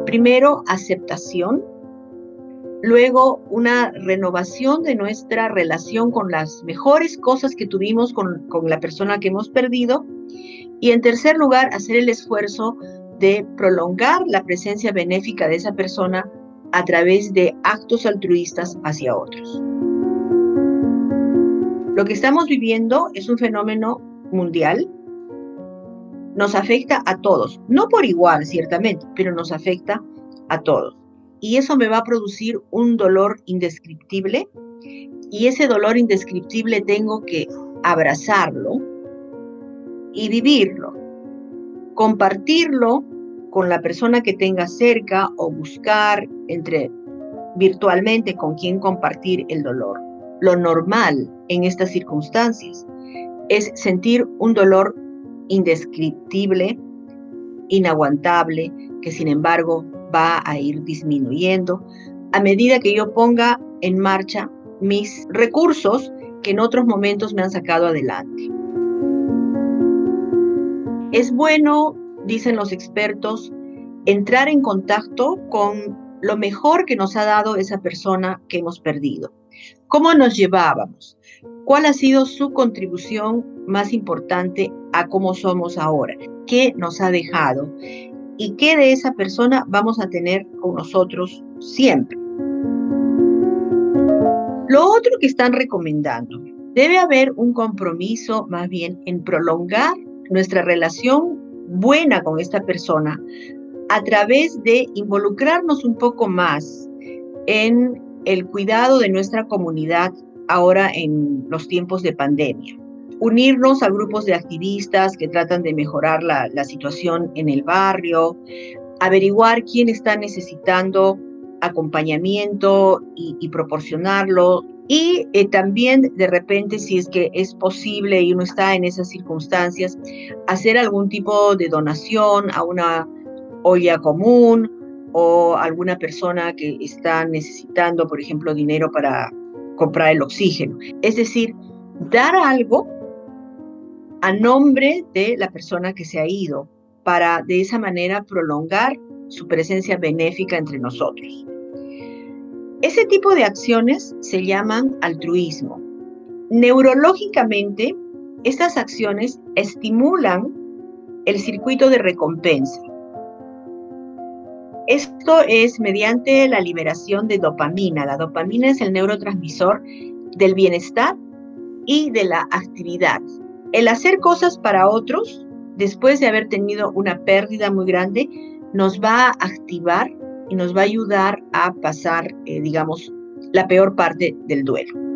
Primero, aceptación. Luego, una renovación de nuestra relación con las mejores cosas que tuvimos con la persona que hemos perdido. Y en tercer lugar, hacer el esfuerzo de prolongar la presencia benéfica de esa persona a través de actos altruistas hacia otros. Lo que estamos viviendo es un fenómeno mundial. Nos afecta a todos, no por igual, ciertamente, pero nos afecta a todos. Y eso me va a producir un dolor indescriptible, y ese dolor indescriptible tengo que abrazarlo y vivirlo, compartirlo con la persona que tenga cerca o buscar virtualmente con quien compartir el dolor. Lo normal en estas circunstancias es sentir un dolor indescriptible, inaguantable, que sin embargo va a ir disminuyendo a medida que yo ponga en marcha mis recursos que en otros momentos me han sacado adelante. Es bueno, dicen los expertos, entrar en contacto con lo mejor que nos ha dado esa persona que hemos perdido. ¿Cómo nos llevábamos? ¿Cuál ha sido su contribución más importante a cómo somos ahora? ¿Qué nos ha dejado? ¿Y qué de esa persona vamos a tener con nosotros siempre? Lo otro que están recomendando, debe haber un compromiso más bien en prolongar nuestra relación buena con esta persona a través de involucrarnos un poco más en el cuidado de nuestra comunidad ahora en los tiempos de pandemia. Unirnos a grupos de activistas que tratan de mejorar la situación en el barrio, averiguar quién está necesitando acompañamiento y proporcionarlo. Y también de repente, si es que es posible y uno está en esas circunstancias, hacer algún tipo de donación a una olla común o alguna persona que está necesitando, por ejemplo, dinero para comprar el oxígeno. Es decir, dar algo a nombre de la persona que se ha ido para de esa manera prolongar su presencia benéfica entre nosotros. Ese tipo de acciones se llaman altruismo. Neurológicamente, estas acciones estimulan el circuito de recompensa. Esto es mediante la liberación de dopamina. La dopamina es el neurotransmisor del bienestar y de la actividad. El hacer cosas para otros, después de haber tenido una pérdida muy grande, nos va a activar y nos va a ayudar a pasar, la peor parte del duelo.